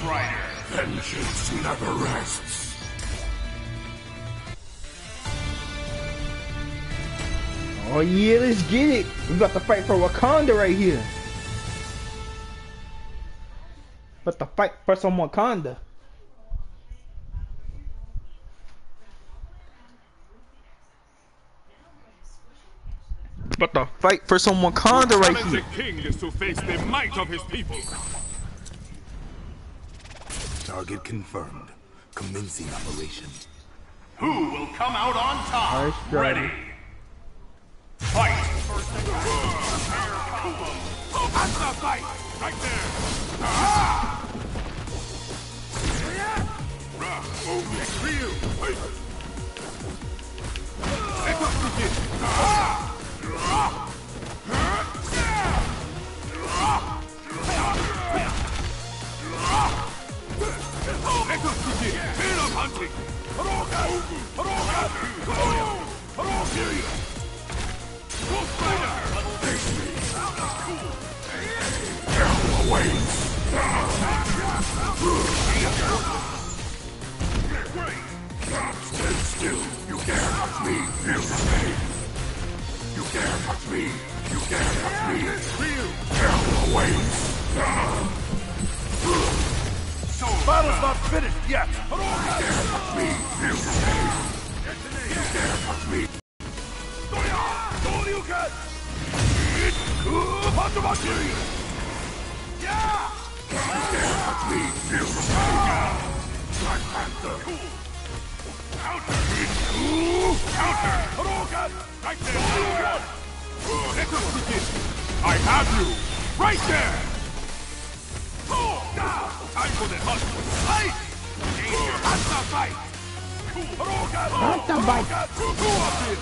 Rider. Vengeance never rests. Oh yeah, let's get it. We about to fight for Wakanda right here. About to fight for some Wakanda. About to fight for some Wakanda right here. The king is to face the might of his people. Target confirmed. Commencing operation. Who will come out on top? Nice try. Ready. Fight! That's the fight! Right there! Ryu! Stand still! You dare touch me! Feel the pain! You dare touch me! You dare touch me! Hell awaits! Battle's not finished yet! You dare touch me! Feel the pain! You dare touch me! You dare touch me! Feel the pain! Black Panther! Counter! Right there! Let us begin! I have you! Right there! Time for the hunt! Fight! That's the fight! Not the bite. Go up here!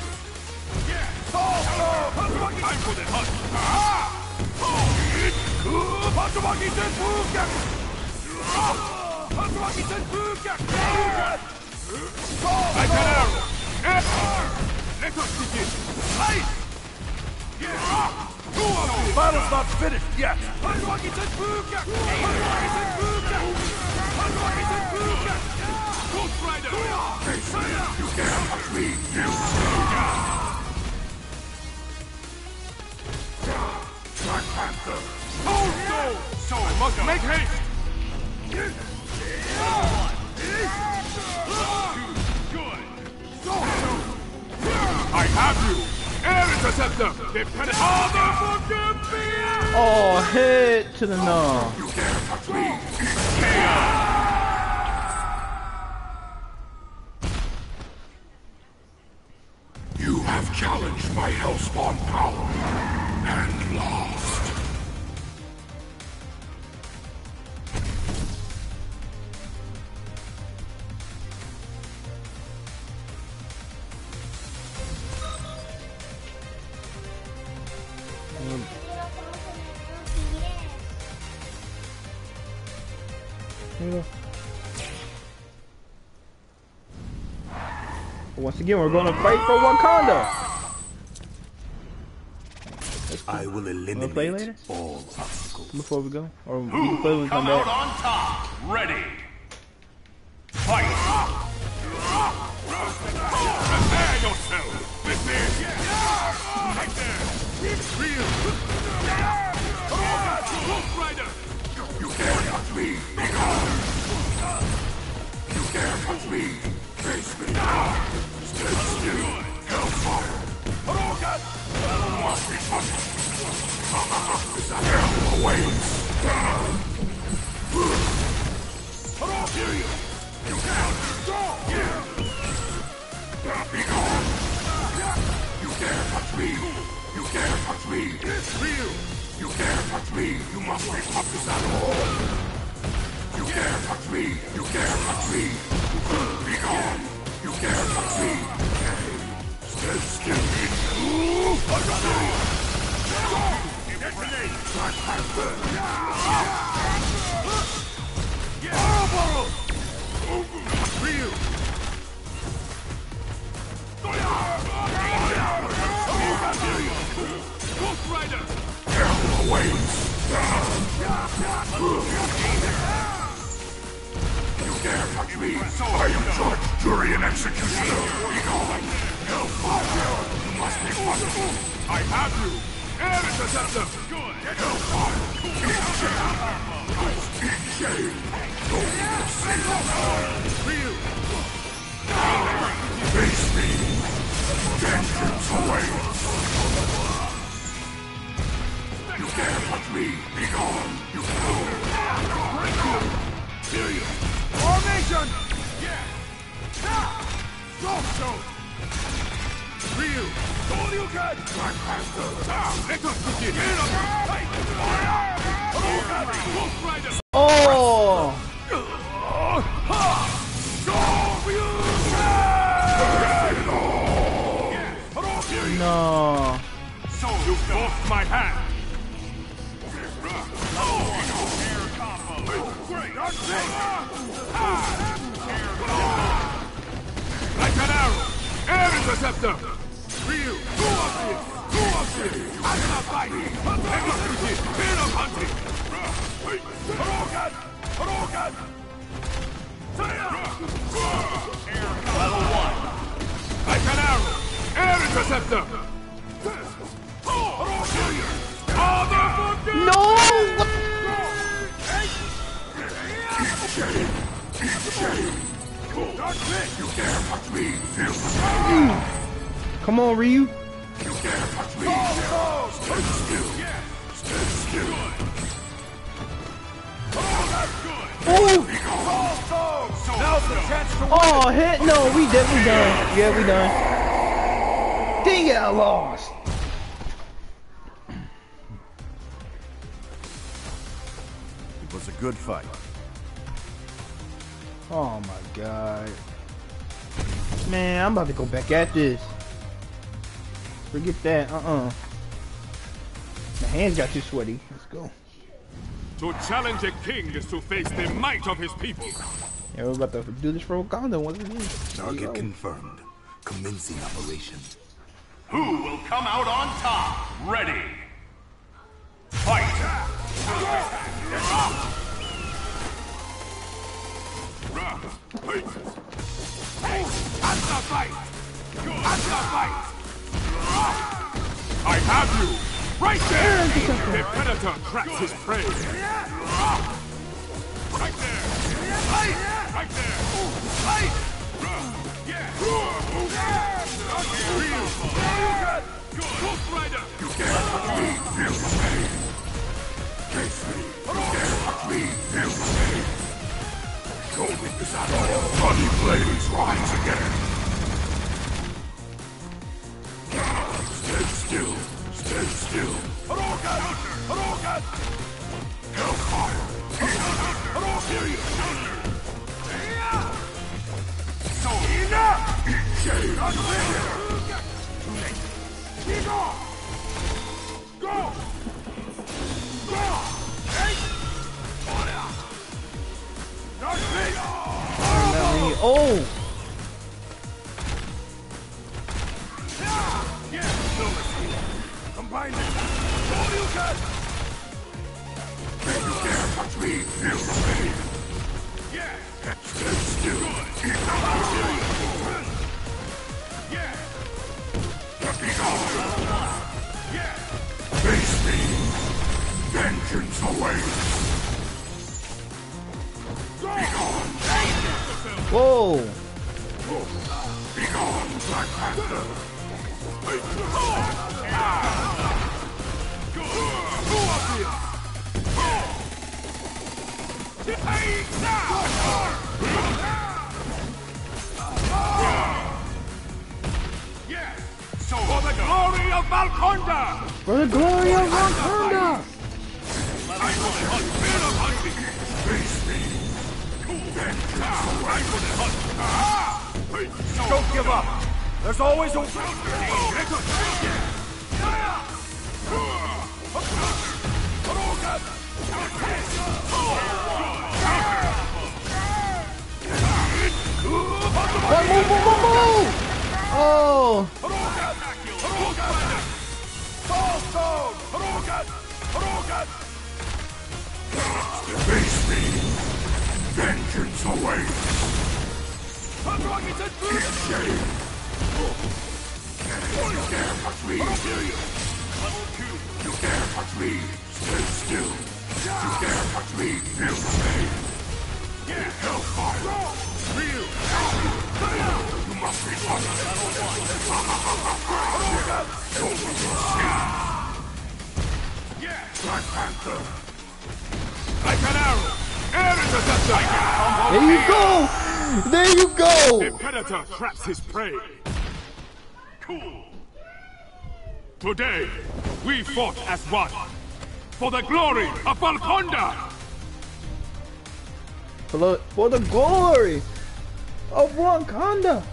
Time for the hunt! Hatsumaki Senpukyaku! Hatsumaki Senpukyaku! Like an arrow! Let us begin! Fight! Battle's not finished yet! Hatsumaki Senpukyaku! Hatsumaki Senpukyaku! Hatsumaki Senpukyaku! Ghost Rider! You dare touch me! Feel the pain! Black Panther! Hold so! So I must make haste! Good! I have you! Air Interceptor! Dependent Motherfucking beast! Oh, head to the null. You dare touch me! You have challenged my Hellspawn power and lost. Once again, we're going to fight for Wakanda. I will play later? eliminate all obstacles. Before we go, or we Who can play when we will come come out back. on top? Ready! Fight! Prepare yourself! With me! Right there! Real! Ghost Rider! You dare touch me! You dare touch me! Face me now! Stand still! Hellfire! Must be punished! The hell awaits! You can't! Be gone! You dare touch me! You dare touch me! It's real! You dare touch me! You must be punished at all! You dare touch me! You dare touch me! Be gone! You dare touch me! Stand still! Detonate! Black Panther! Real! Ghost Rider! Hell awaits! dare touch me! I am judge, jury, and executioner! Begone! Hellfire! You must be punished! I have you! Air interceptor! Good! Hellfire! Eat shame! Don't need to say Ryu! Face me! Vengeance awaits! You dare touch me! Begone! You fool! Hear you! Formation! Yeah! Strong stone! Ryu! Shoryuken! Black Panther! Let us begin! Fight! Wolf Rider! Oh! No. So you forced my hand! Like an arrow! Air interceptor! Ryu! Who of this? Who of this? I'm not fighting! Executed! Fear of hunting! Hadouken! Hadouken! Level 1! Like an arrow! Air interceptor! Motherfucker! No! You dare touch me! Feel the pain! Come on, Ryu. You dare touch me! Stand still! Stand still! Oh! Now's the chance to Oh, heck no. We definitely done. Yeah, we done. Dang it, I lost. It was a good fight. Oh my god. Man, I'm about to go back at this. Forget that. My hands got too sweaty. Let's go. To challenge a king is to face the might of his people. Yeah, we're about to do this for Wakanda once again. Target confirmed. Commencing operation. Who will come out on top? Ready. Fight! I have you! Right there! The predator tracks his prey! Right there! Right there! Ghost Rider! You dare touch me! Feel the pain! Face me! You dare touch me! Feel the pain! Don't make this at all! Bloody blades rise again! Stand still! Stand still! Hadouken! Hadouken! Hellfire! Hear you! So enough! Eat shame! Too late! Keep on! Go! Go! Hey! Oh! Combine it! Shoryuken! Can you dare touch me? Feel the pain! Yeah! Stand still! Eat the Yeah! Be gone! Yeah! Face me! Vengeance awaits! Be gone! Whoa! Be gone, Black Panther! So for the glory of Valkonda! For the glory of Wakanda! Face me! Don't give up! There's always a... Move! Oh! Face me! Vengeance Vengeance awaits! Keep shame! You dare touch me! You dare touch me! Stay still! You dare touch me! Feel the pain! Hellfire! You must be punished! Black Panther! Like an arrow! Air interceptor! There you go! There you go! The predator traps his prey. Cool. Today, we fought as one. For the glory of Valkonda! For the glory of Wakanda!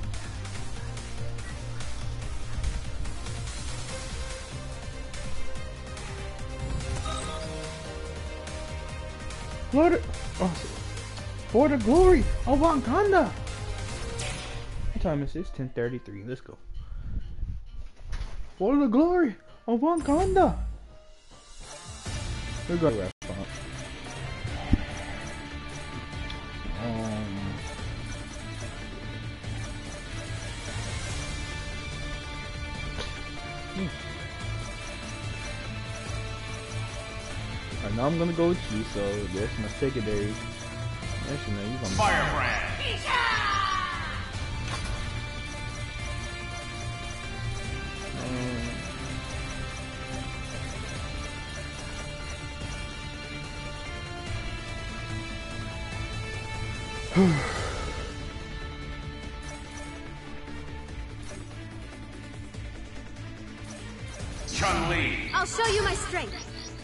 For the glory of Wakanda! What time is this? 10:33. Let's go. For the glory of Wakanda! We're going to wrap up. Alright, now I'm gonna go with you, so that's my secondary. Actually, no, you're gonna Firebrand! Chun-Li! I'll show you my strength.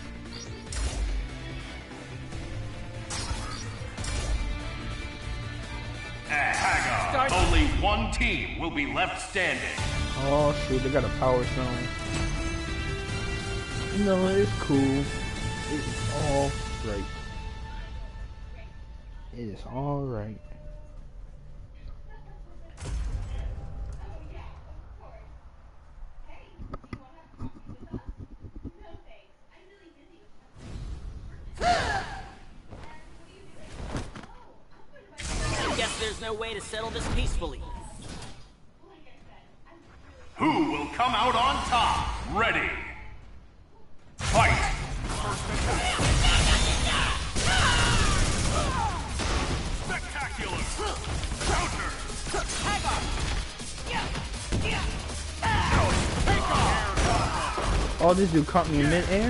Hagar! Only one team will be left standing. Oh shoot, they got a power stone. You know, it's cool. It's all right. It is all right. Guess there's no way to settle this peacefully. Who will come out on top? Ready! Fight! Spectacular! Counter! Oh, this dude caught me in mid-air?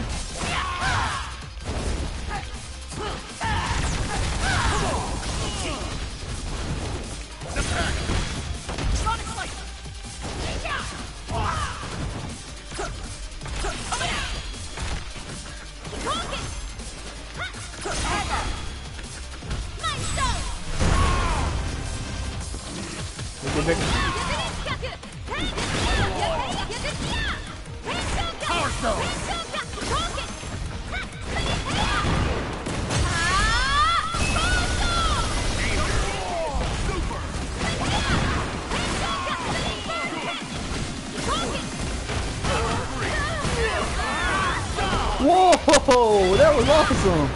Whoa, that was awesome.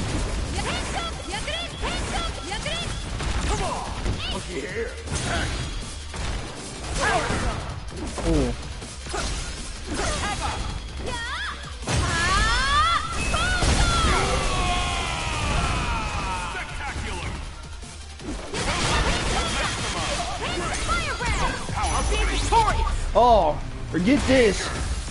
Oh. Oh, forget this.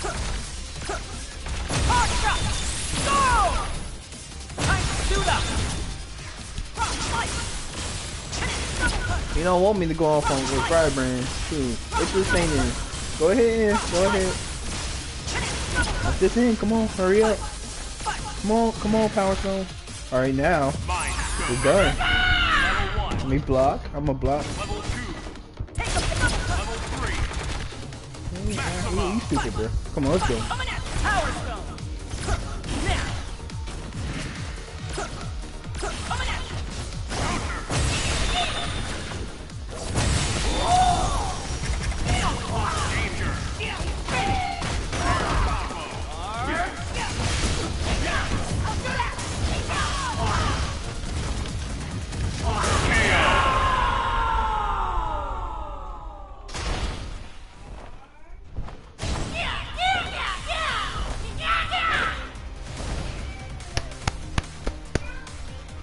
You don't want me to go off on with Firebrand. Shoot. What this thing is. Go ahead. Go ahead. Lock this in. Come on. Hurry up. Come on, Power Stone. Alright, now. We're done. Let me block. I'm gonna block. You stupid, bro. Come on, let's go.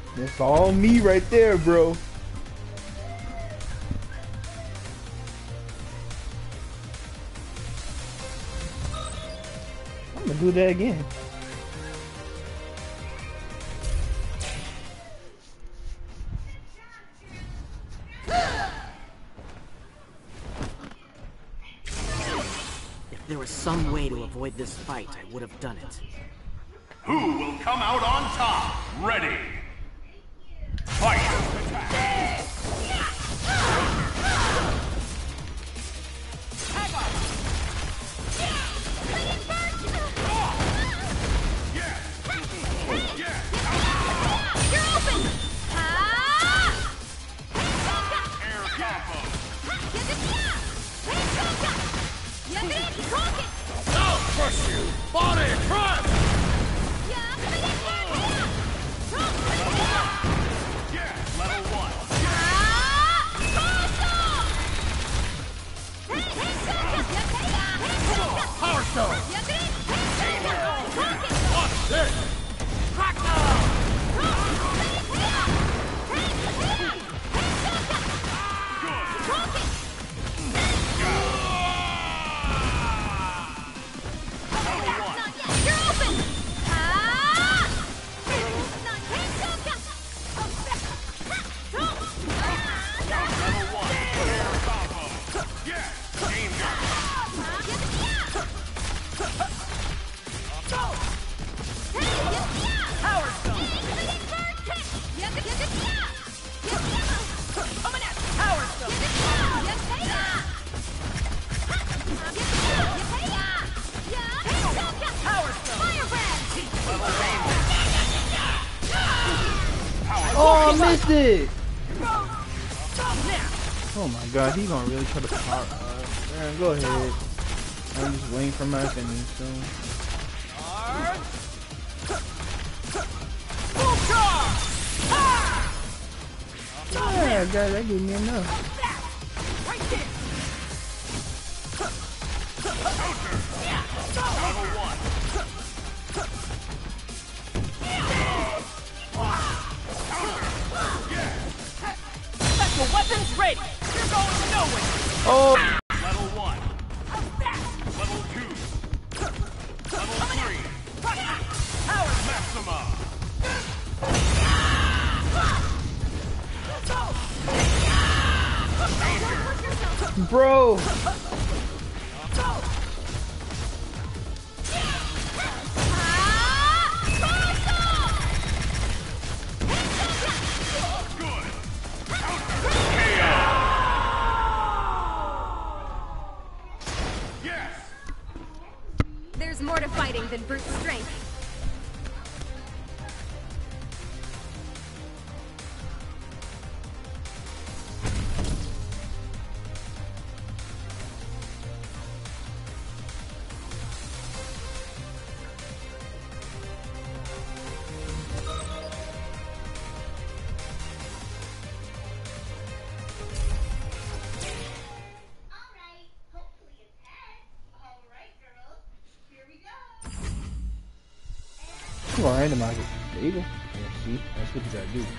That's all me right there, bro. I'm gonna do that again. If there was some way to avoid this fight, I would have done it. Who will come out on top? Ready. Fight! Crush you! Body crush! Level 1. Power Stone! Watch this! Oh, I missed it! Oh my god, he gonna really try to power up. Man, go ahead. I'm just waiting for my finish, so. Yeah, guys, that gave me enough. Special weapons ready! You're going nowhere! Oh! Level 1. Level 2. Level 3. Power Maxima. Bro! There's more to fighting than brute strength. You gonna randomize it. There you go. Yeah, see? That's what you gotta do.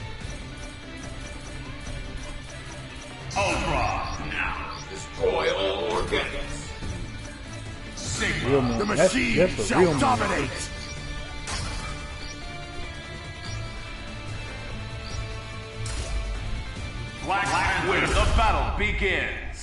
Ultra. Now destroy all organics. Sigma. Real man. The That's machine a shall real man. dominate! Black Widow. The battle begins.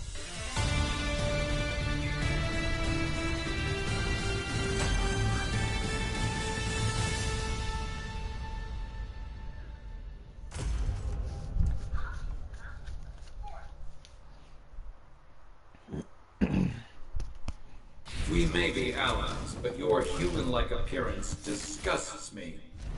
We may be allies, but your human-like appearance disgusts me.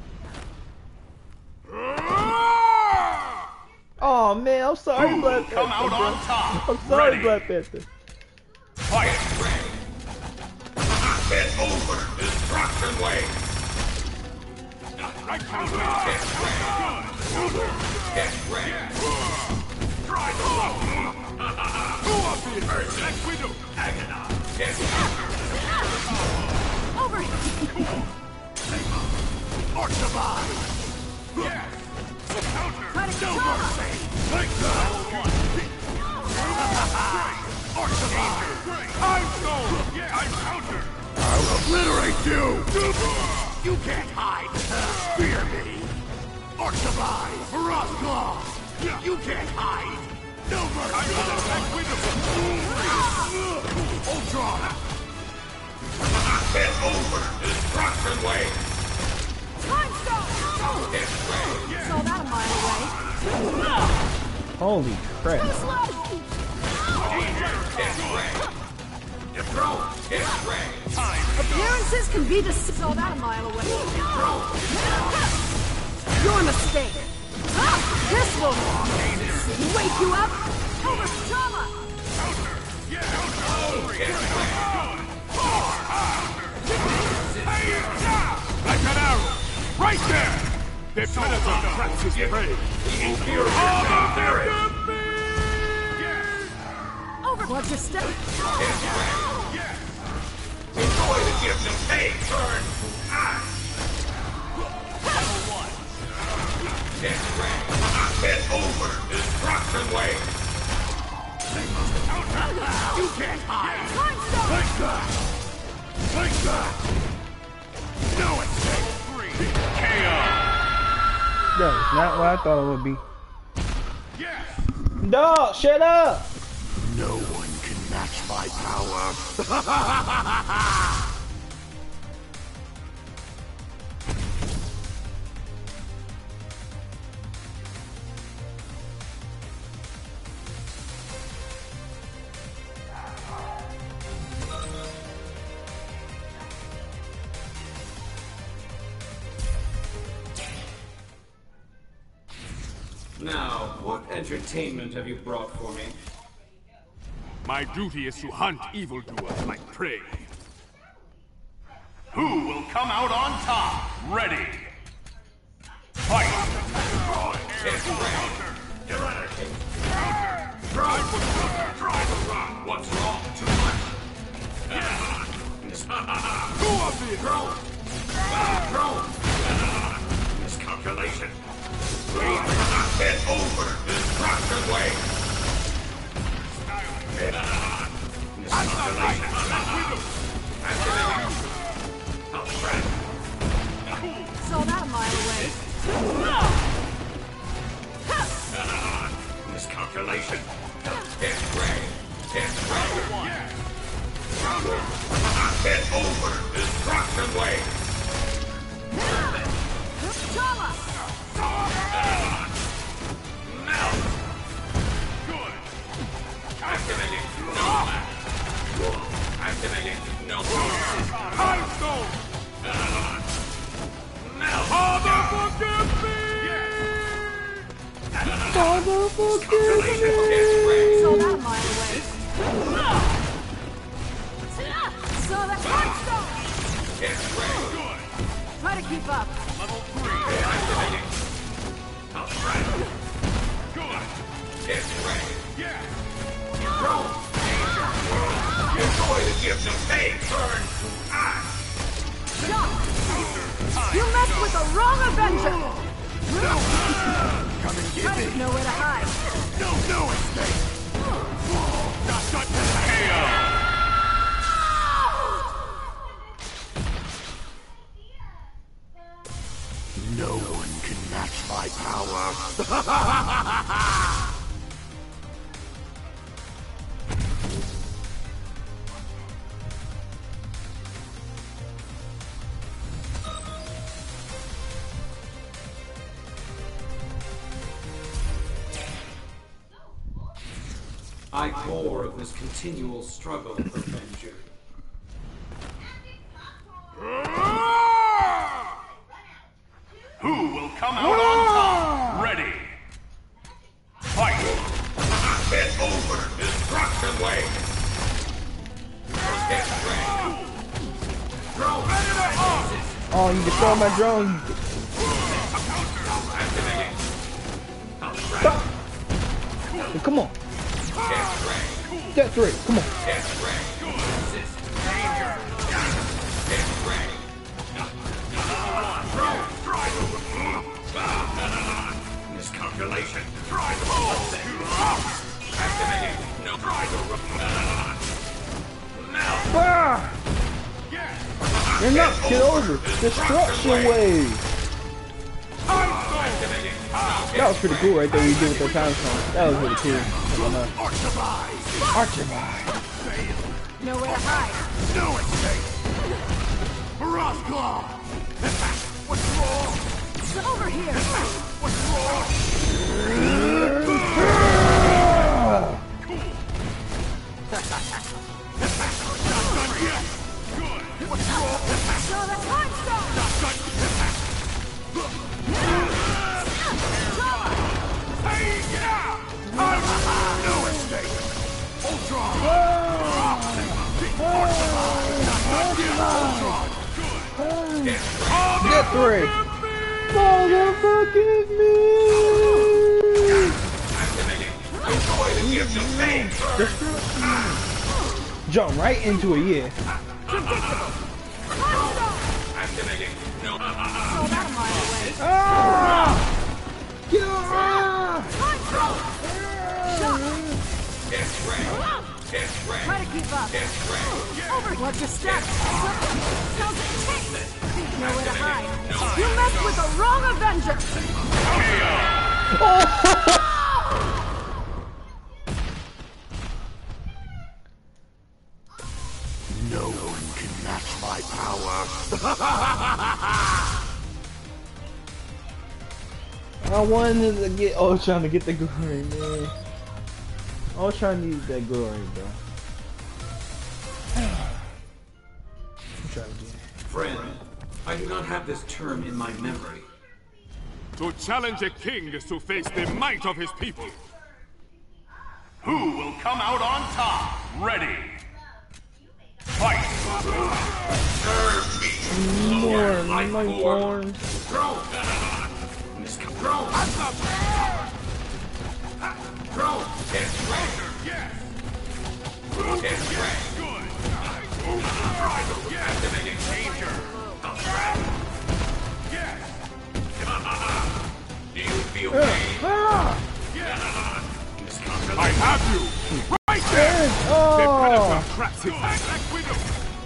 Oh man, I'm sorry, Black Come Panther. out bro. on top. I'm sorry, Ready. Black Panther. Fight. Get over destruction way. Right counter! Get ready. Try the low. Go up here! Black Widow! Agonize. Get Over! Archibald! Yes. Try to control us. Like that! I'm sold! I'm counter! I'll obliterate you! You can't hide! Fear me! Archivai! Frostclaw! You can't hide! No mercy! I'm gonna attack with them! Ultron! It's over! Destruction wave! Time stone. Saw that a mile away. Holy crap. Too slow. Appearances can be deceived. Saw that a mile away. Your mistake. This will wake you up. Over trauma. Like an arrow! Right there! The predator tracks his prey! Over. Watch your step. Enjoy the gifts of pain! Turn! It's over! Destruction wave! You can't hide! Time stone. Like that! Like that! No escape! That is not what I thought it would be. Dog, shut up! No one can match my power! Now, what entertainment have you brought for me? My duty is to hunt evildoers like prey. Who will come out on top? Ready! Fight! Try to run! What's wrong? Too much! Go up here! Throw! Miscalculation! It's over! Destruction wave! Miscalculation! Saw that a mile away. Miscalculation! It's Ray! It's Ray! It's over! Destruction wave! Trauma. Melt! Good! Activating Nomad! Activating Nomad! Time stone! Melt! Motherfucking me! It's Ray! Saw that a mile away. Saw that time stone. It's Ray! Try to keep up. Activating Alfred! Good! It's Ray! Throw! Enjoy the gifts of pain! Turn to ash! Shock. You messed with the wrong Avenger. Come and get Try to me! nowhere to hide. No escape! No one can match my power! I bore of this continual struggle, Avenger. Who will come out on top? Ready! Fight! It's over! Destruction wave! It's Ray! Throw! Oh, you destroyed my drone. Activating! Stop. Come on. It's Ray! That's right. Come on. It's Ray! Danger! It's Ray! up. Get over. Destruction wave. That was pretty cool right there. We did with the time song. That was really cool. Archivise. Nowhere to hide. No escape! Mirage Claw! What's wrong? It's over here. What's wrong? Not done yet! Good! What's wrong? Show the time stone. Not done Hey, yeah! No escape! Ultron! Get 3. Motherfucking me. Jump right into it, yeah. Ah! Get Try to keep up. Over. Watch your step. Sounds intense. Nowhere to hide. You messed with the wrong Avenger. No one can match my power! I wanted to get Ultron to get the glory, man. Ultron needs that glory, bro. Try again. Friend, I do not have this term in my memory. To challenge a king is to face the might of his people. Who will come out on top? Ready? Fight! More Nightborn. Throw! Get ready! Yes! Get ready! Good! Activating Danger! Yes! Do you feel pain? I have you! Right there! The Predator Oh! traps his Black Widow!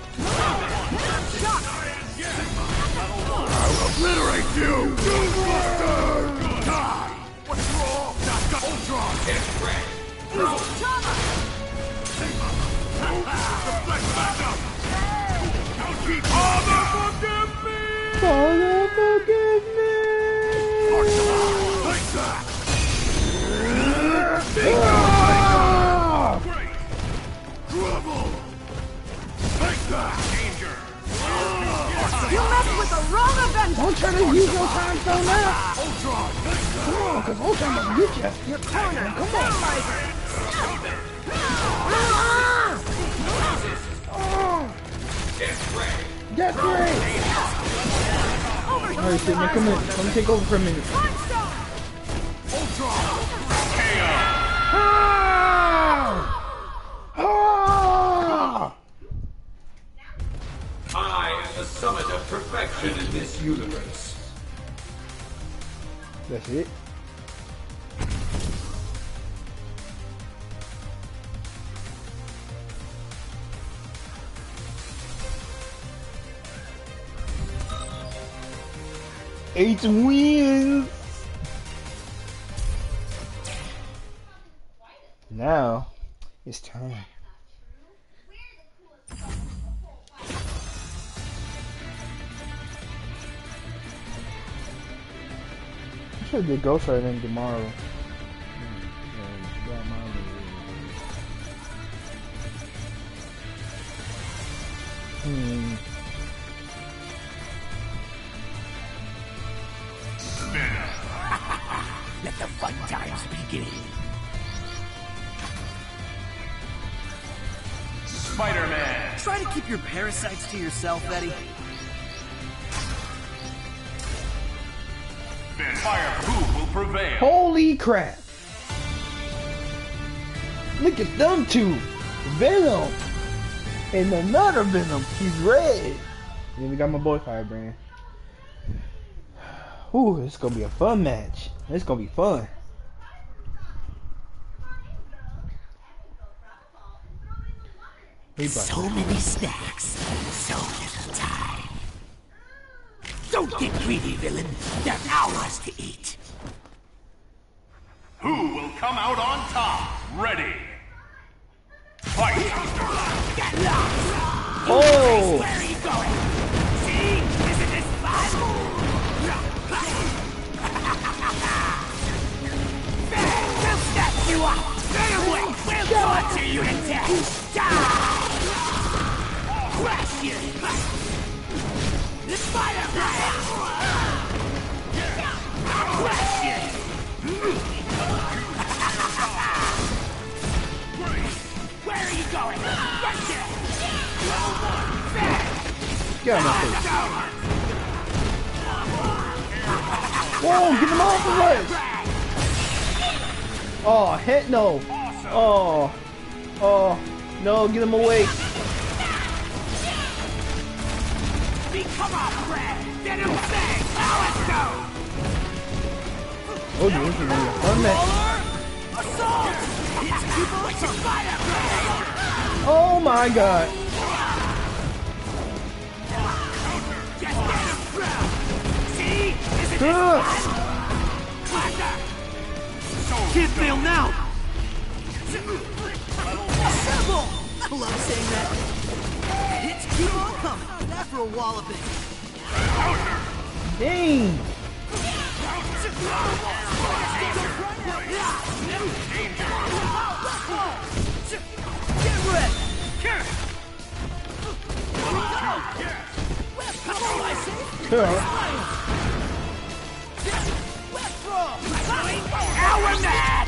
I'll obliterate you! Doombuster! Die! What's wrong? Not got Ultron! Get ready! Deflect back up! Don't keep Father, forgive me! Father, forgive me! Like that! Ah! Great! Trouble! Like that! Danger! You messed with the wrong Avenger. Don't try to use your time stone now! Ultron! Come on, cause Ultron must get you! Your corner. Come on! Get ready! Get ready! Alright, Sidney, come in. Let me take over for a minute. Time stone. Ultron! Ah! Ah! I am the summit of perfection in this universe. That's it. Eight wins. Now it's time. I should do Ghost Rider tomorrow. Let the fun times begin. Spider-Man! Try to keep your parasites to yourself, Eddie. Then fire who will prevail? Holy crap! Look at them two! Venom! And another Venom! He's red! And then we got my boy Firebrand. Ooh, it's gonna be a fun match. It's gonna be fun. So many snacks, so little time. greedy, villain. They're ours to eat. Who will come out on top? Ready. Fight! Get lost! Oh! Where are you going? See? Isn't this fun? We'll snap you up! Stay away! We'll torture you to death! Die! Crush you! The fire blast! Crush you! Where are you going? Right there! Get out of my face. Whoa, get him off the way! Oh, heck no! Oh, oh, no, get him away! Come on, Brad! Get him back! Now let's go! Oh, you want to run that? Assault! It's a fire blade! Oh my god! Just get him through! See? Isn't it Ugh. fun? Can't fail now! Assemble! I love saying that. Hits keep on coming. After a walloping. Dang! Get ready! Now we're mad!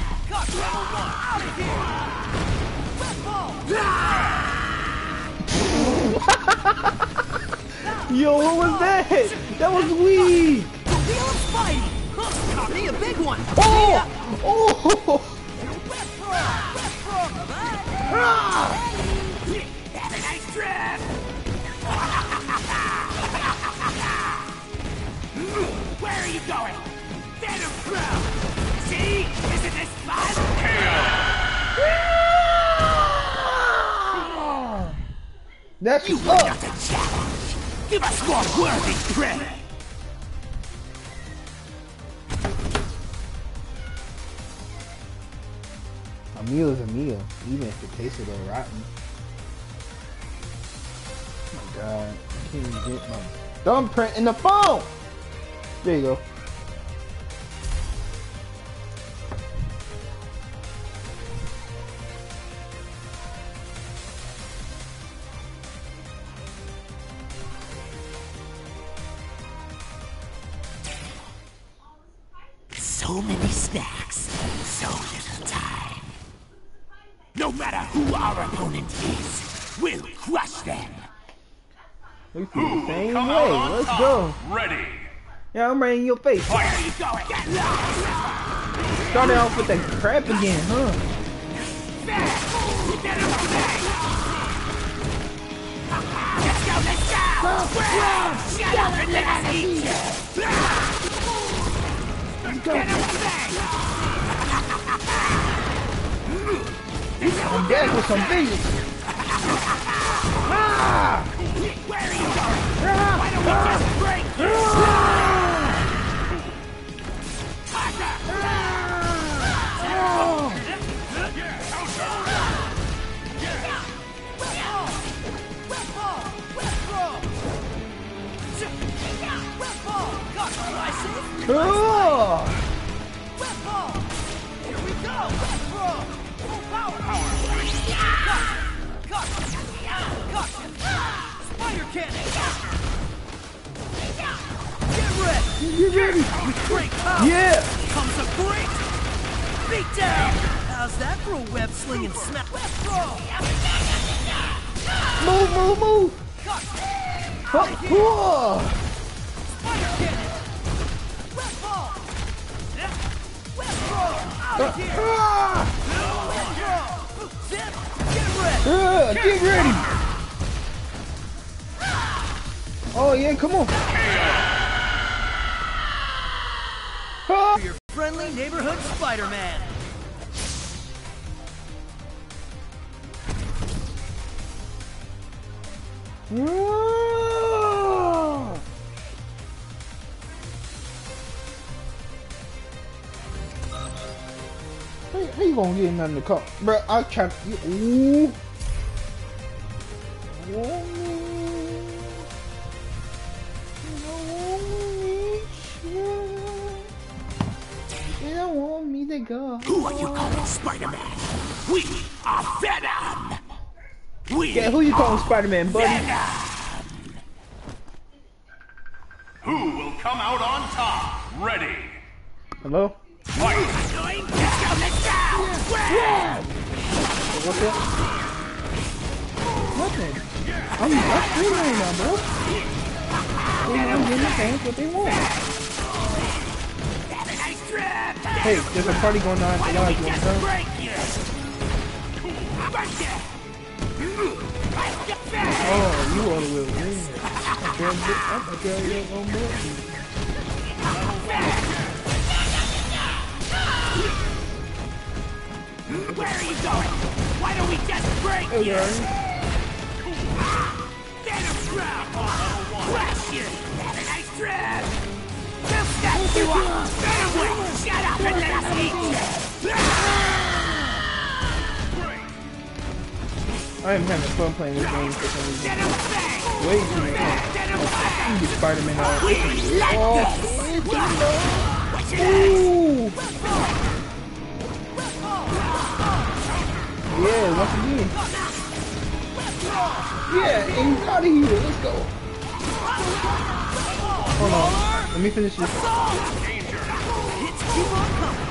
Yo, what was that? That was weak! The wheel of Spidey! Caught me a big one! Oh! Oh! Have a nice trip! Where are you going? Get him through! See? Isn't this fun? That's You were up! not a challenge! Give us more worthy prey! A meal is a meal, even if it tastes a little rotten. Oh my god, I can't even get my thumbprint in the phone! There you go. So many snacks, so little time. No matter who our opponent is, we'll crush them. We feel the same Come way. out on Let's top. go. Ready. Yeah, I'm right in your face. Where are you going? Get lost! Started off with that crap again, huh? Get him away! Let's go, let's go! Shut up and let us eat you! Get him away! I'm dead with some bees. Ah! Where are you going? Why don't we just break you? Oh! Here we go! Full power! Spider cannon! Get ready! Get ready! With great power Yeah! comes a great beatdown! How's that for a web slinging smack? Move, move, move! Huh, whoa. Spider cannon! Web ball! Web throw! Out of here! Web throw! Zip! Get ready! Get ready! Oh yeah, come on! Ah. Your friendly neighborhood Spider-Man! Ah. How you gonna get nothing to car? Bro, I tried. Ooh. They don't want me to go. Who are you calling Spider-Man? We are Venom! Yeah, who you calling Spider-Man, buddy? Who will come out on top? Ready. Hello? Fight! Let's go! What's that? Nothing. I'm streaming right now, bro. I'm getting the fans what they want. Hey, there's a party going on at the lodge, you want to come? Oh, you ought to will win. I'm going to on board. Where are you going? Why don't we just break you? Venom trap! Crush you! Have a nice trip! We'll snatch you up! Venom Wing! Shut up and let us eat you! I am having fun playing this game for some reason. Venom Fang! Way too much fun. Venom You Fang! get Spider-Man out. We let Oh, What's your ooh. Yeah, once again. Yeah, and out of here. Let's go. Hold on. Let me finish this. Hits keep on coming.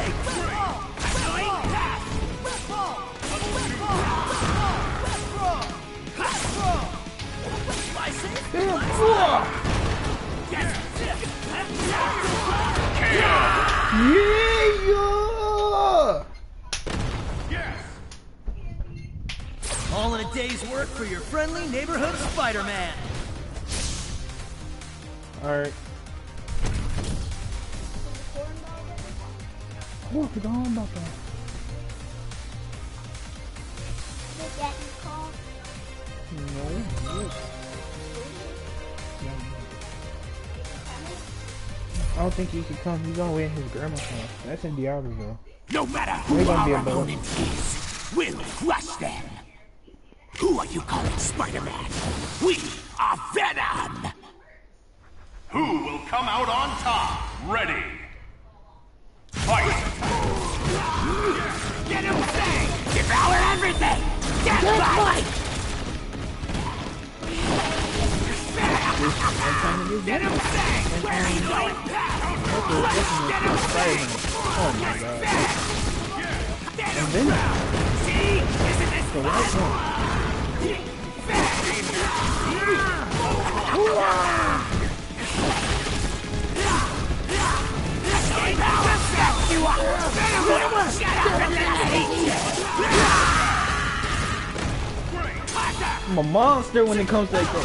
Yeah! All in a day's work for your friendly neighborhood Spider-Man. Alright. Oh, I forgot all about that. No. I don't think he could come. He's all the way at his grandma's house. That's in Diablo. No matter They're who gonna be our a bullet. opponent is, we'll crush them. Who are you calling Spider-Man? We are Venom! Who will come out on top? Ready. Fight! Venom Fang! Devour everything! Death Bite! Venom Fang! Where are you going? Venom Fang! Oh my god. Venom And then See? Isn't this the right one. I'm a monster when it comes to that game.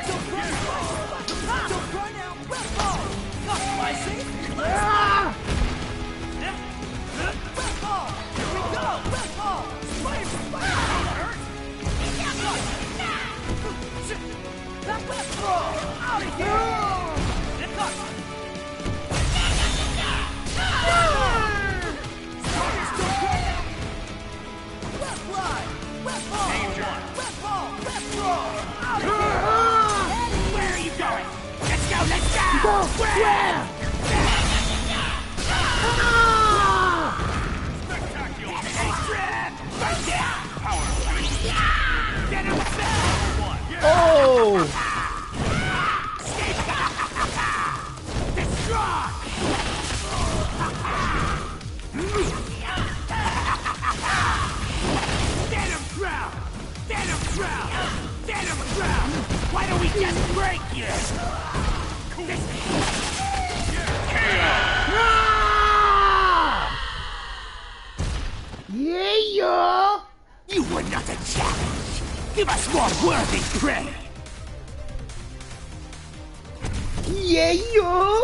Where are you going? Let's go, let's go! Where? Oh! Why don't we just break you? Yeah! You were not a challenge. Give us more worthy prey. Yeah!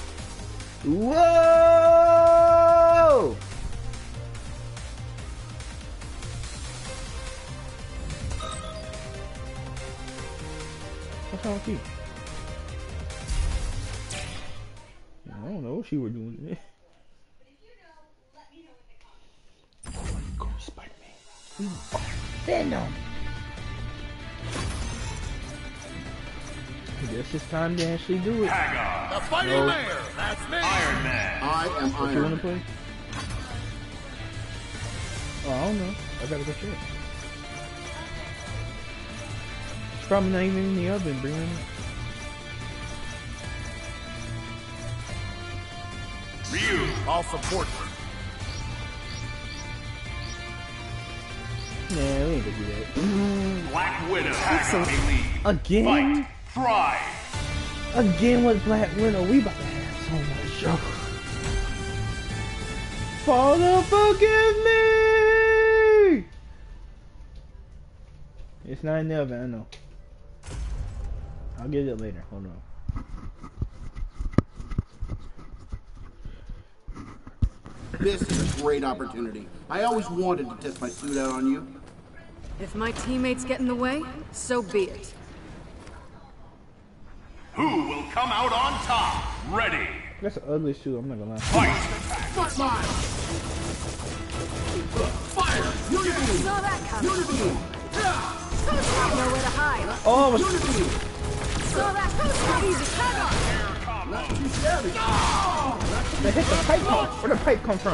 Whoa! What's wrong with you? I don't know what she was doing there. Venom. I guess it's time to actually do it. The fighting mayor. That's me. Iron Man. I am What you wanna Iron. play? Oh, I don't know. I gotta go check. It's probably not even in the oven, bring it. Ryu, I'll support you. Nah, we ain't gonna do that. Black Widow. Elite. Again? Fry. Again with Black Widow. We about to have so much trouble. Father, forgive me! It's not in the oven, I know. I'll get it later. Hold on. This is a great opportunity. I always wanted to test my suit out on you. If my teammates get in the way, so be it. Who will come out on top? Ready. That's an ugly suit, I'm not gonna lie. Fight. Frontline! Fire! Unity! Saw that coming. Unity! Nowhere to hide. Oh, Unity! Saw that coming. Easy, tag on. Not too shabby. they hit the pipe come. Where the pipe come from?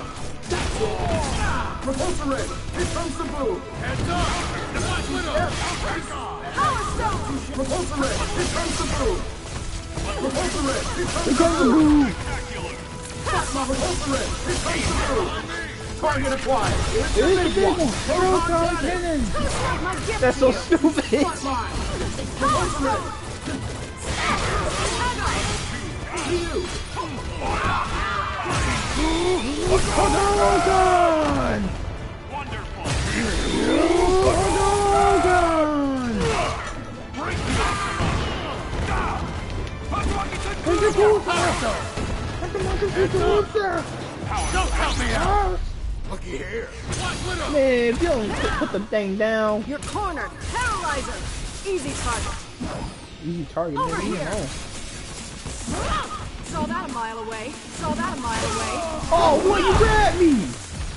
Repulsor ray! Here comes the boo! Heads up. The Black Widow. Power Stone. Repulsor ray! Here comes the boo! Repulsor ray! Here comes Here comes the boo! Repulsor ray! Here comes the boo! Target acquired! It's It is the the big one! Proton cannon! My gift That's so here. stupid! Frontline! Repulsor ray! Tag on. Ryu! Proton! Wonderful. Proton! Where's the booster? Don't help me out. Looky here. Black Widow. Man, if you don't put the thing down. You're cornered. Paralyzer. Easy target. Easy target, Over man. Leave it here. alone. Saw that a mile away. Saw that a mile away. Oh, what you grabbed me?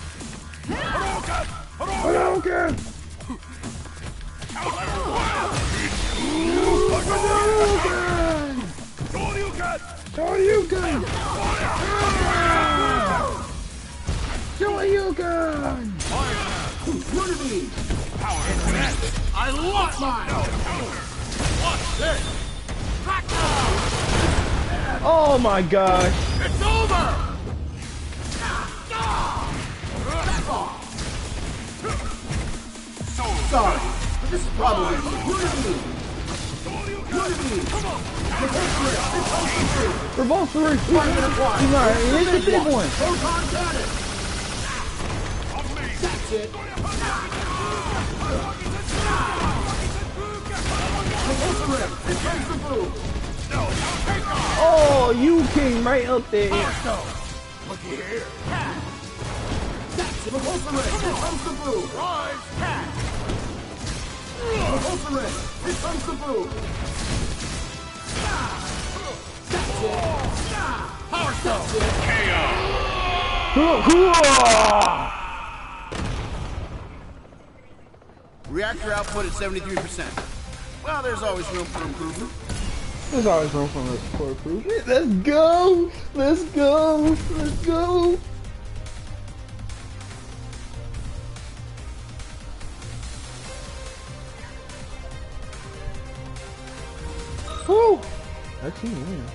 Hadouken! Shoryuken! Shoryuken! Unity! I lost mine. Watch this. Oh my gosh! It's over. Sorry, but this is probably Unity! Unity! Repulsor ray! Here comes the boo! Repulsor! Target acquired! Here's the big one! Proton cannon! That's it! Repulsor ray! Here comes the boo! Oh, you came right up there! Looky here. Repulsor ray! Here comes the boo! Rise. Repulsor ray! Here comes the boo! Power Stone. Reactor output at 73%. Well, there's always room for improvement. There's always room for improvement. Let's go! Let's go! Let's go! Woo! Our team wins.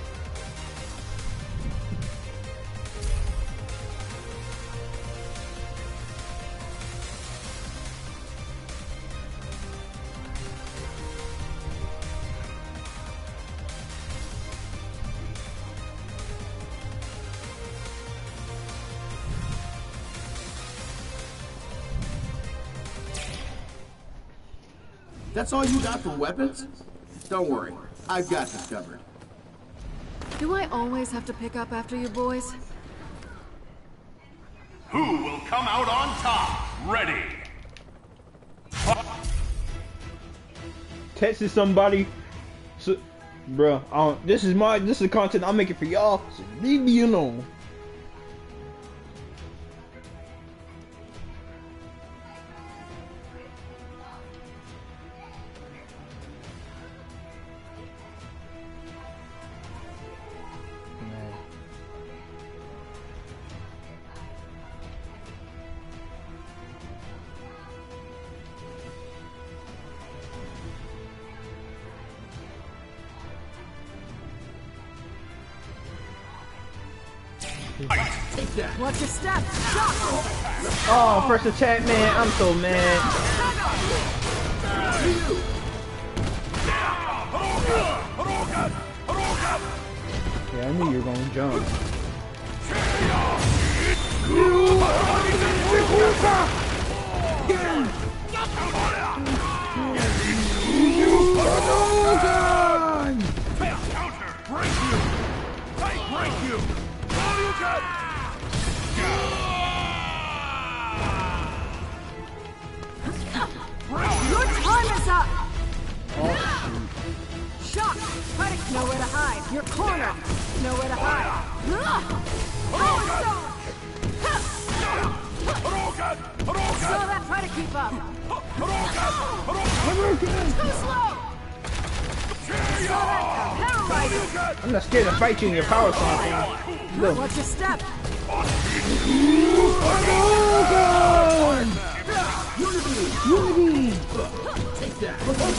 That's all you got for weapons? Don't worry, I've got this covered. Do I always have to pick up after you boys? Who will come out on top? Ready. Texting somebody. So, bruh, this is the content I'm making for y'all. So leave me alone. Watch your step. Shock. Oh, first attack, man. I'm so mad. Yeah, I knew you were gonna jump. Your time is up. Shock. Try to nowhere to hide. Your corner. Nowhere to hide. Slow that. Try to keep up. Too slow. Slow that. Paralyzing. I'm not scared to fight you in your power song. Look. Watch your step. Unity! Take that!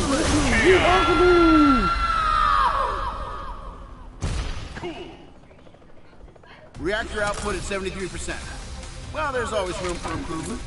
Reactor output at 73%. Well, there's always room for improvement.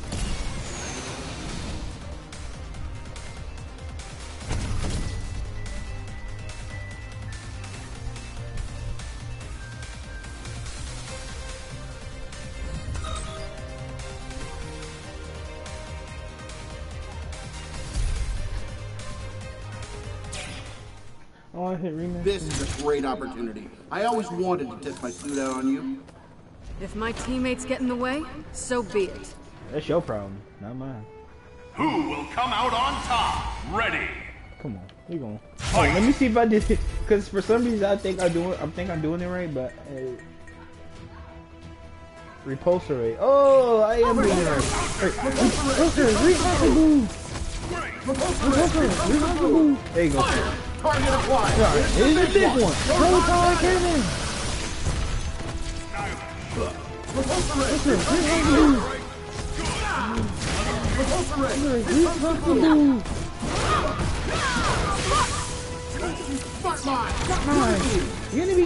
Oh, I hit remix. This is a great opportunity. I always wanted to test my suit out on you. If my teammates get in the way, so be it. That's your problem, not mine. Who will come out on top? Ready. Come on, we going. Oh, let me see if I did it. Cause for some reason I think I'm doing it right, but repulsor rate. Oh, I am doing it right. Repulsor, there you go. Target applied. Here's the big one. Proton cannon. Unity.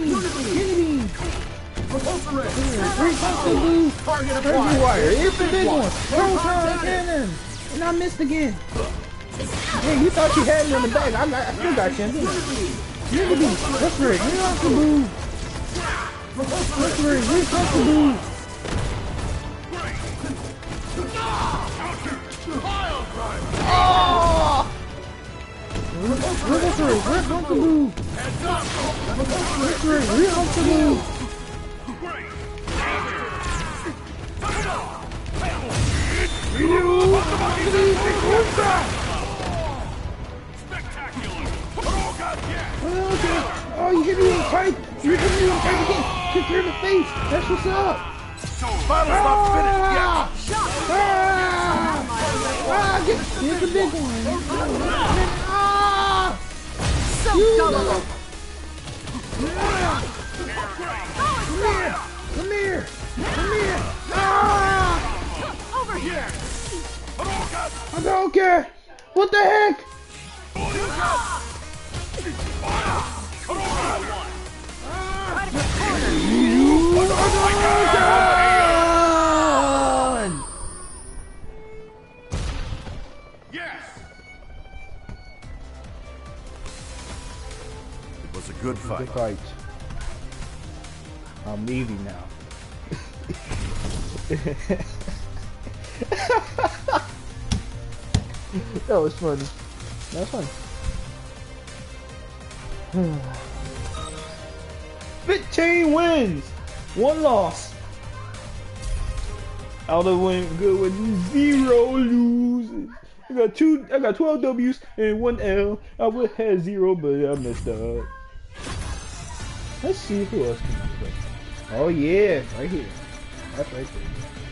Target wire. It's the big one. Proton cannon. And I missed again. Hey, you thought you had me on the back. I still got you. Unity. That's right. You're off the move. That's right. You're off the move. Oh! That's right. We're off the move. That's right. We're off the move. Oh, you hit me in tight! You hit me in tight again! Kick her in the face! That's what's up! Battle's not finished yet. Get the big one! So gullible. Come here! Over here. I don't care! What the heck? Yes. It was a good fight. Good fight. I'm leaving now. That was funny. That was fun. 15 wins, 1 loss. Aldo went good with 0 losses. I got 12 W's and 1 L. I would have 0, but I messed up. Let's see who else can I play. Oh yeah, right here. That's right there.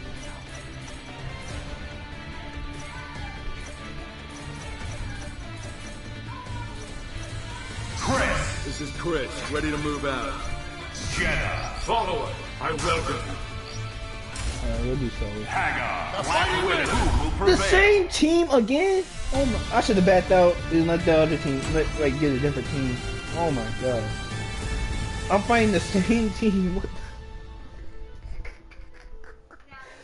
Chris. This is Chris, ready to move out. Jenna, follow it. I welcome you. We'll do so. Hagar, black widow, who will The prevail? same team again? Oh my! I should have backed out and let the other team, like get a different team. Oh my god! I'm fighting the same team. What?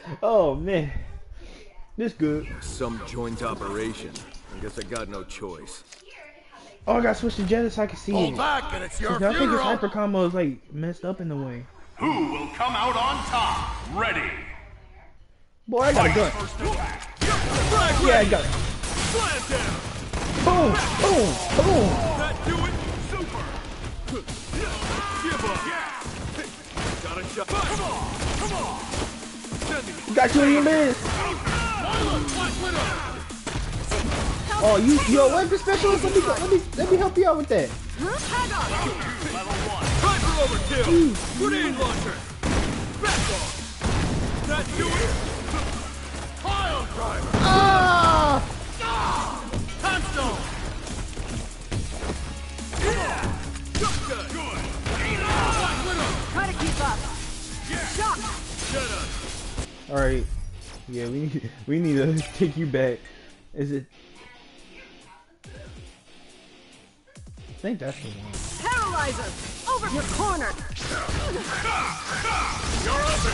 Oh man, this good. Some joint operation. I guess I got no choice. Oh, I gotta switch to Jetta so I can see Hold it. back, and it's your I think his funeral. hyper combo is like messed up in the way. Who will come out on top? Ready. Boy, I got a gun. Yeah, I got it. Boom, boom, boom. That do it? Super! Give up! Got a shot. Come on! Got you in your biz. Oh, yo, weapon specialist. Let me help you out with that. Hyper overkill! Grenade launcher! Back off! That do it? Pile driver! Ah! Tombstone! Shotgun! Good! Try to keep up. Shock. Jedi! All right. Yeah, we need to take you back. Is it? I think that's the one. Paralyzer. Over your corner. You're open!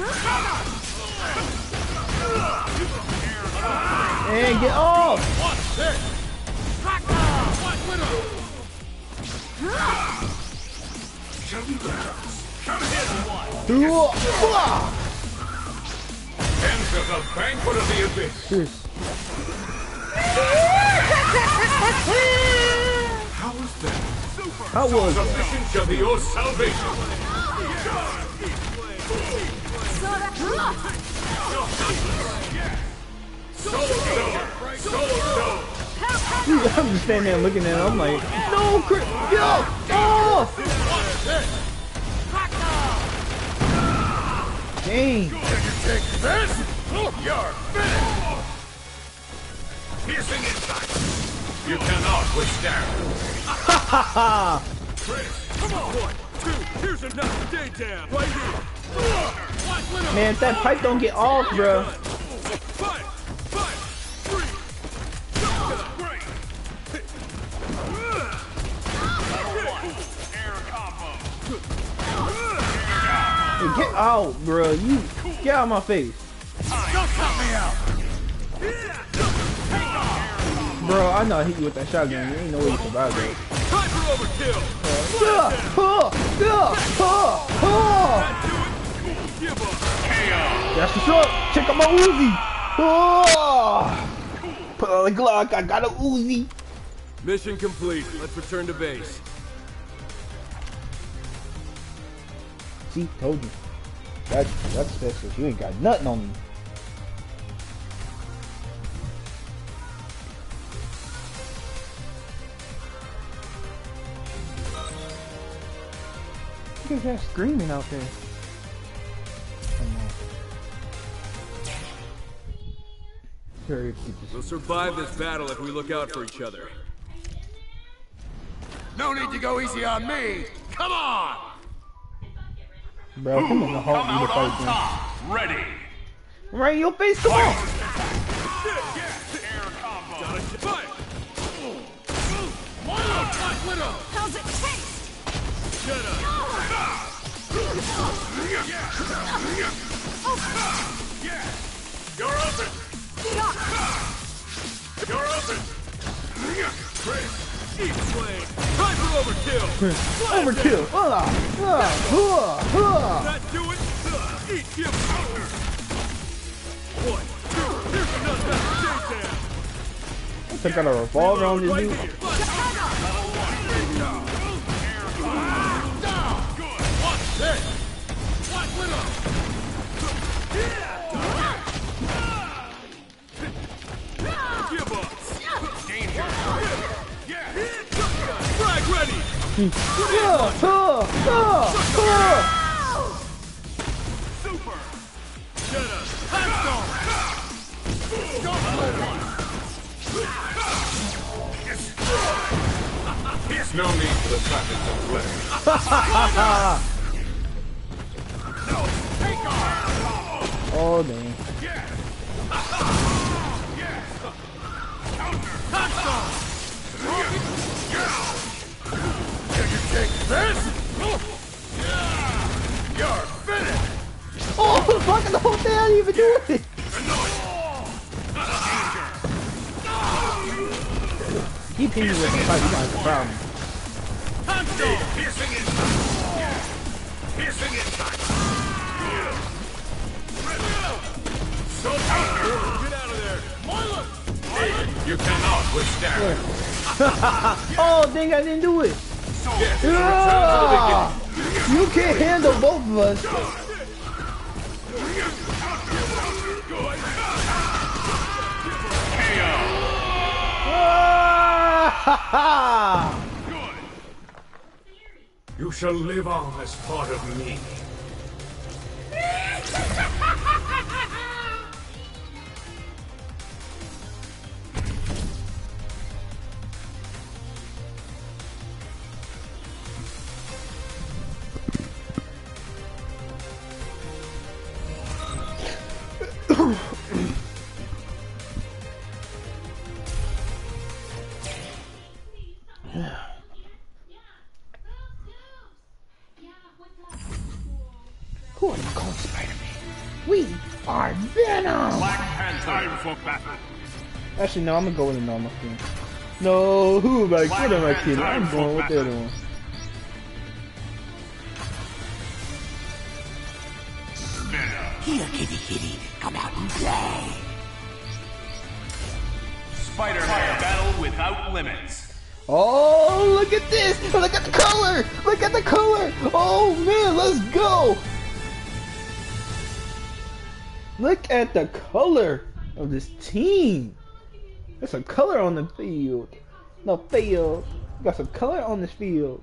And get off! Watch this! Black Widow! Come hit one! Enter the banquet of the abyss! Cheers. How was that? How was that? Submission shall be your salvation! I'm just standing there looking at him. I'm like, no, Chris, yo, oh! Dang. Can you take this? You're finished. Piercing insight! You cannot withstand! Haha! Come on! 1, 2, here's another day down! Right here! Man, if that pipe don't get off, bro. 5, 3, air combo! Hey, get out, bro. You get out of my face. Don't cut me out. Bro, I know I hit you with that shotgun. You ain't no way to survive that. Hyper overkill! Give up! That's the shot. Check out my Uzi. Put on the Glock. I got a Uzi. Mission complete. Let's return to base. See, told you. That's special. You ain't got nothing on me. Look at that screaming out there. We'll survive this battle if we look out for each other. No need to go easy on me. Come on. Bro, come on, the Hulk Come out on fight, top. Ready. right in your face, come on! Air combo! How's it taste? You're open! You're open! Chris, eat flame! Hyper overkill! Overkill! That do it? Eat give counter! 1, 2, here's another takedown! I took out a revolver on this dude. Frag ready! Super! Jedi! Headstone! There's no need for the tactics of play. No! Take off! Oh, dang. Can you take this? You're finished. Oh! fucking the whole thing, I didn't even do it. Keep hitting me with the pipeline, the problem. Piercing inside. Piercing inside. So counter. Get out of there. You cannot withstand. Oh, dang, I didn't do it. Ah, you can't handle both of us. Ah, You shall live on as part of me. Who are you calling Spider-Man? We are Venom! Black Panther. Time for battle. Actually, no, I'm gonna go with a normal skin. No, who am I kidding? Am I kidding? I'm going with the other one. Here, kitty kitty, come out and play. Spider-Man battle without limits. Oh, look at this! Look at the color! Look at the color! Oh man, let's go! Look at the color of this team. There's some color on the field. No field. Got some color on this field.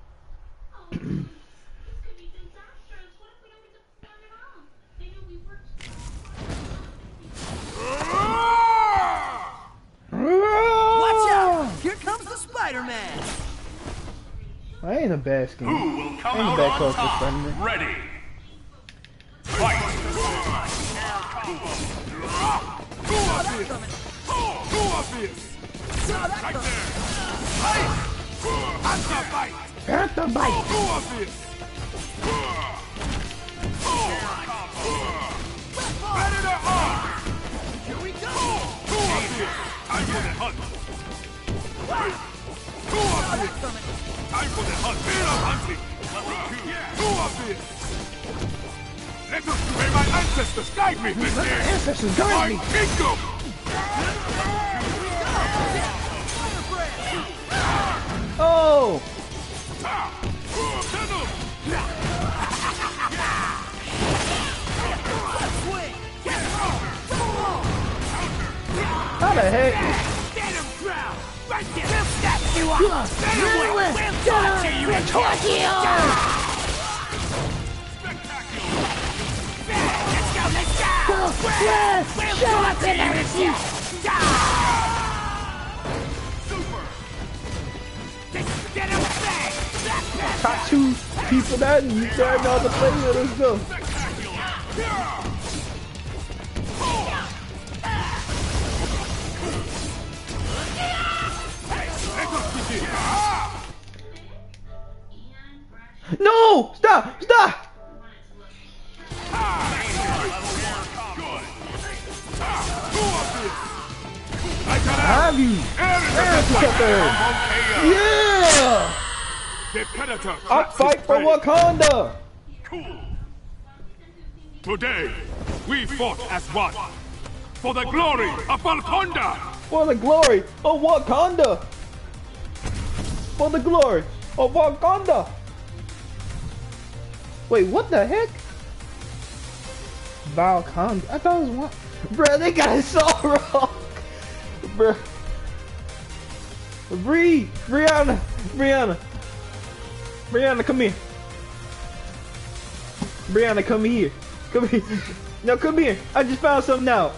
Watch out! Here comes the Spider-Man! I ain't a bad skin. Who will come Ain't a out bad on color for top? Spider-Man. Ready. Fight. Panther bite! Here we go! Time for the hunt. Time for the hunt. Fear of hunting. Let us may my ancestors guide me this Let year. my ancestors guide me! My kingdom. Oh! How the heck? Top two people that you can't know the play with. Let's go. No! Stop! Stop! Have you? Yeah! The predator. I fight for Wakanda! Today, we fought as one. For the glory of Wakanda. For the glory of Wakanda! For the glory of Wakanda! Wait, what the heck? Valconda? I thought it was one. Bruh, they got it so wrong! Bruh. Brianna! Brianna, come here. Brianna, come here. Come here. No, come here. I just found something out.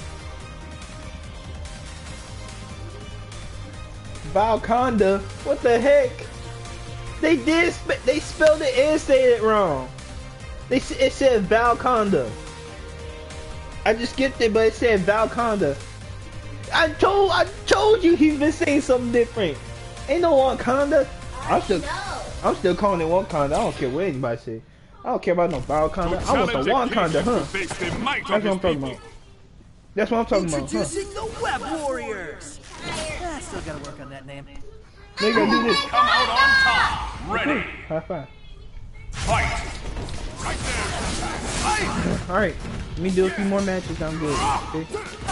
Valconda? What the heck? They spelled it and said it wrong. It said Valconda. I just skipped it, but it said Valconda. I told you he's been saying something different. Ain't no Wakanda. I'm still calling it Wakanda. I don't care what anybody say. I don't care about no foul conduct. I want the one conduct, huh? Face the might That's what I'm of his talking people. about. That's what I'm talking about, huh? Introducing the Web Warriors. Ah, still gotta work on that name. They gotta do this. Come out on top. Ready. High five. Fight. Right there. Fight. Alright, let me do a few more matches. I'm good. Okay?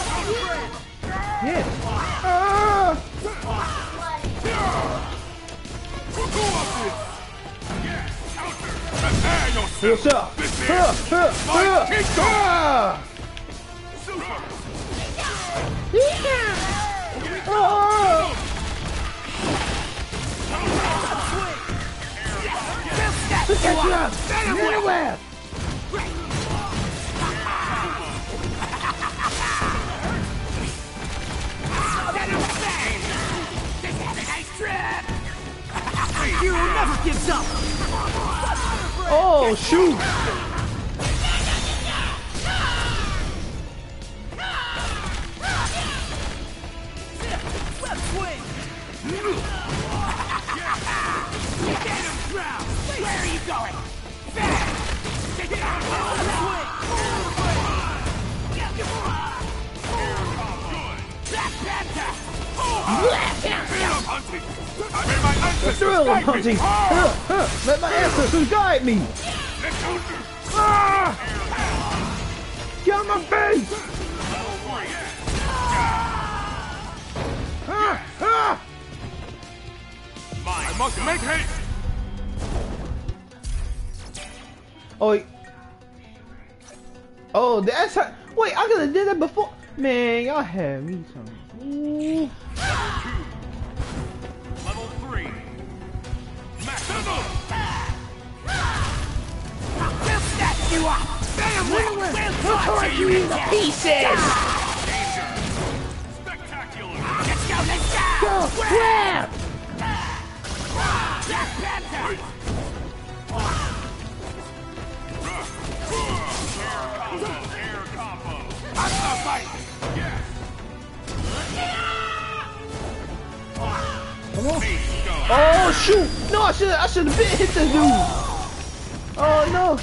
Yeah. Ah! Prepare yourself. What's up? This is Ah! Anywhere. Hero never gives up. Oh shoot! Web swing. Where are you going? The thrill of hunting! Let my ancestors guide me! Ah! Get on my face! Ah! Ah! I must make haste. Oh, oh, that's how. Wait, I could have did that before. Man, y'all had me some. Ooh. Level 3. Maximum. We'll snatch you up! We'll torch you into pieces! Spectacular. Let's go, let's go! Go, grab! Black Panther! Air combo. I'm gonna fight! Come on. Oh shoot! No, I should have been hit this dude. Oh no!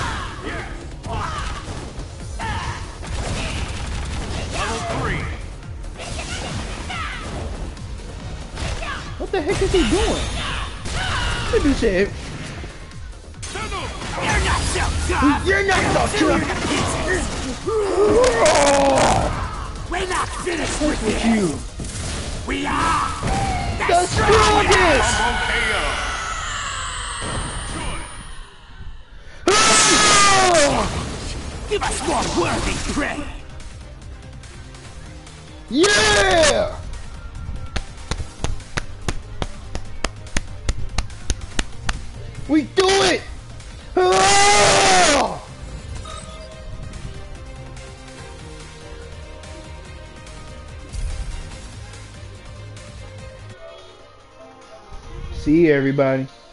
Level 3. What the heck is he doing? What did you say? You're not so tough! You're not so tough. We're not finished with With you! you, We are the strongest. Give us more worthy prey! Yeah! We do it! Ah! See you, everybody.